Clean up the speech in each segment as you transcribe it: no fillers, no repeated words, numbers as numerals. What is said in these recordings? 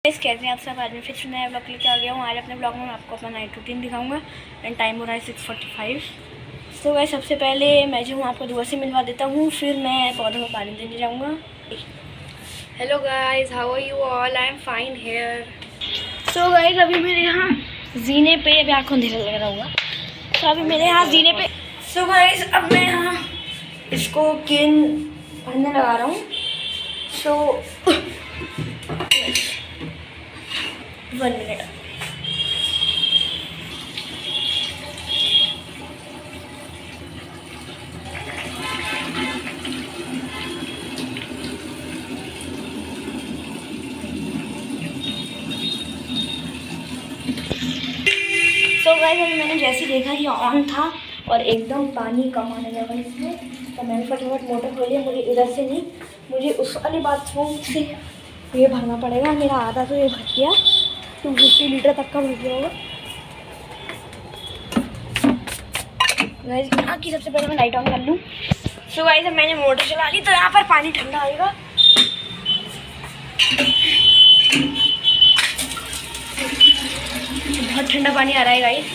कैसे हैं आप सब। आज मैं फिर से नया ब्लॉग लेके आ गया हूँ। आज अपने ब्लॉग में मैं आपको अपना नाइट रूटीन दिखाऊंगा एंड टाइम हो रहा है 6:45। तो वह सबसे पहले मैं जो हूँ आपको दुआ से मिलवा देता हूँ, फिर मैं पौधों को पानी देने जाऊँगा। Hello guys, how are you all? I am fine here. So guys, अभी मेरे यहाँ जीने पे, अभी आँखों अंधेरा लग रहा होगा, तो अभी मेरे यहाँ जीने पे। सो गाइस, अब मैं यहाँ इसको केन भरने लगा रहा हूँ। सो 1 मिनट। तो गाइस, अभी मैंने जैसे देखा ये ऑन था और एकदम पानी कम आने लगा इसमें, तो मैंने फटाफट मोटर खोली। मुझे इधर से नहीं, मुझे उस वाले बाथरूम से ये भरना पड़ेगा। मेरा आधा तो ये भर गया, 250 लीटर तक का भर गया होगा। गाइस, यहाँ की सबसे पहले मैं लाइट ऑन कर लूँ। सो गाइस, अब मैंने मोटर चला ली, तो यहाँ पर पानी ठंडा आएगा। बहुत ठंडा पानी आ रहा है गाइस।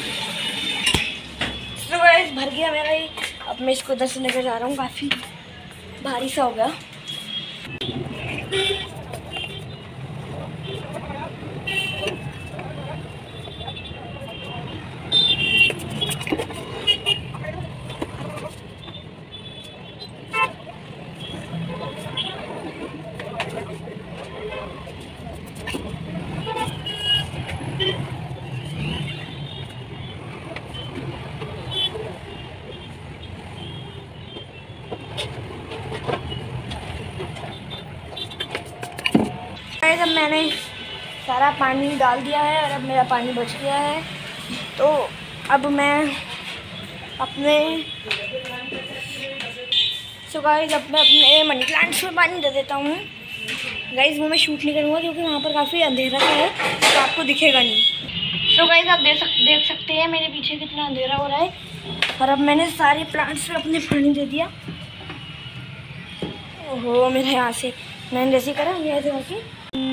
तो गाइस, भर गया मेरा ही। अब मैं इसको उधर से लेकर जा रहा हूँ, काफ़ी भारी सा हो गया। अब मैंने सारा पानी डाल दिया है और अब मेरा पानी बच गया है। तो अब मैं अपने अब मैं अपने मनी प्लांट्स में पानी दे देता हूँ। गाइस, वो मैं शूट नहीं करूँगा क्योंकि वहाँ पर काफ़ी अंधेरा है, तो आपको दिखेगा नहीं। तो गाइस, आप देख सकते हैं मेरे पीछे कितना अंधेरा हो रहा है। और अब मैंने सारे प्लांट्स में अपने पानी दे दिया। ओहो, मेरे यहाँ से मैंने जैसे करा ये ऐसे करके।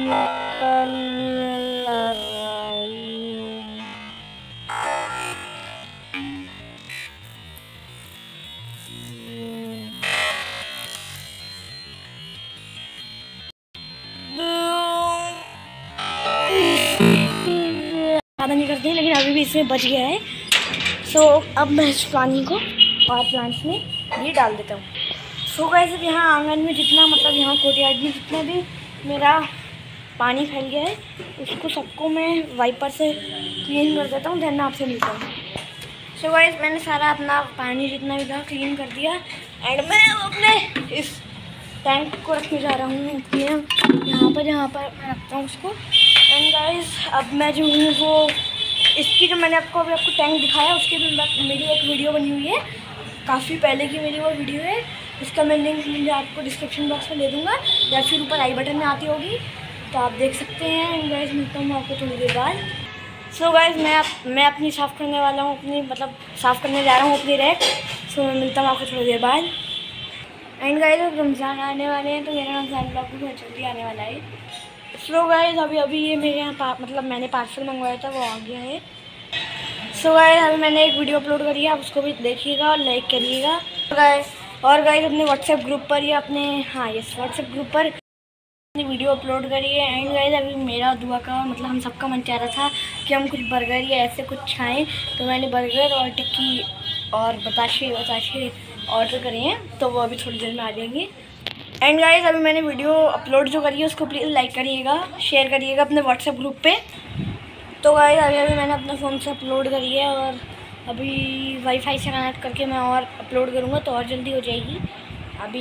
ज़्यादा नहीं करते हैं, लेकिन अभी भी इसमें बच गया है। सो अब मैं इस पानी को और प्लांट्स में भी डाल देता हूँ। सो गाइस, अब यहाँ आंगन में जितना, मतलब यहाँ कोर्टयार्ड में जितना भी मेरा पानी फैल गया है, उसको सबको मैं वाइपर से क्लीन कर देता हूँ। देन आपसे मिलता हूँ। सो गाइस, मैंने सारा अपना पानी जितना भी था क्लीन कर दिया एंड मैं अपने इस टैंक को रखने जा रहा हूँ यहाँ पर मैं रखता हूँ उसको। एंड गाइस, अब मैं जो हूँ वो इसकी जो मैंने आपको टैंक दिखाया, उसके भी मेरी एक वीडियो बनी हुई है, काफ़ी पहले की मेरी वो वीडियो है। उसका मैं लिंक मुझे आपको डिस्क्रिप्शन बॉक्स में दे दूँगा या फिर ऊपर आई बटन में आती होगी, तो आप देख सकते हैं। एंड गाइस, मिलता हूँ आपको थोड़ी देर बाद। सो गाइस, मैं अपनी साफ़ करने वाला हूँ, साफ़ करने जा रहा हूँ अपनी रैक। सो मैं मिलता हूँ आपको थोड़ी देर बाद। एंड गाइस, अब रमज़ान आने वाले हैं, तो मेरा रमज़ान ब्लॉग भी बहुत जल्दी आने वाला है। सो गाइस, अभी ये मेरे यहाँ मैंने पार्सल मंगवाया था, वो आ गया है। सो गाइस, अभी मैंने एक वीडियो अपलोड करी है, आप उसको भी देखिएगा और लाइक करिएगा। और गाइस, अपने व्हाट्सएप ग्रुप पर या अपने व्हाट्सएप ग्रुप पर अपनी वीडियो अपलोड करी है। एंड गाइस, अभी मेरा दुआ का हम सबका मन चाह रहा था कि हम कुछ बर्गर या ऐसे कुछ खाएँ, तो मैंने बर्गर और टिक्की और बताशे ऑर्डर करे हैं, तो वो अभी थोड़ी देर में आ जाएंगे। एंड गाइस, अभी मैंने वीडियो अपलोड जो करी है उसको प्लीज़ लाइक करिएगा, शेयर करिएगा अपने व्हाट्सएप ग्रुप पे। तो गाइस, अभी मैंने अपने फ़ोन से अपलोड करी है और अभी वाईफाई से कनेक्ट करके मैं और अपलोड करूँगा तो और जल्दी हो जाएगी। अभी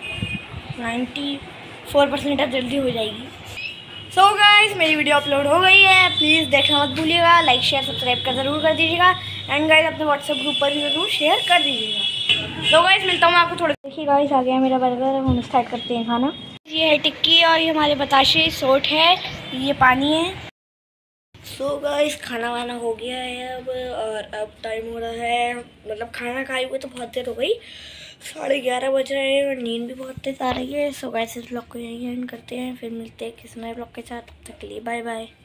94% जल्दी हो जाएगी। सो गाइस, मेरी वीडियो अपलोड हो गई है, प्लीज़ देखना मत भूलिएगा, लाइक शेयर सब्सक्राइब कर ज़रूर कर दीजिएगा। एंड गाइस, अपने व्हाट्सएप ग्रुप पर भी ज़रूर शेयर कर दीजिएगा। तो गाइस, मिलता हूँ मैं आपको थोड़ा। देखिए गाइस, आ गया मेरा बर्गर, अब हम स्टार्ट करते हैं खाना। ये है टिक्की और ये हमारे बताशे, सोट है, ये पानी है। सो गाइस, खाना वाना हो गया है अब, और अब टाइम हो रहा है, खाना खाए हुए तो बहुत देर हो गई। 11:30 बज रहे हैं और नींद भी बहुत तेज आ रही है। सो गाइस इस ब्लॉग को यहीं एंड करते हैं, फिर मिलते हैं किसी नए ब्लॉग के साथ। तब तक के लिए बाय बाय।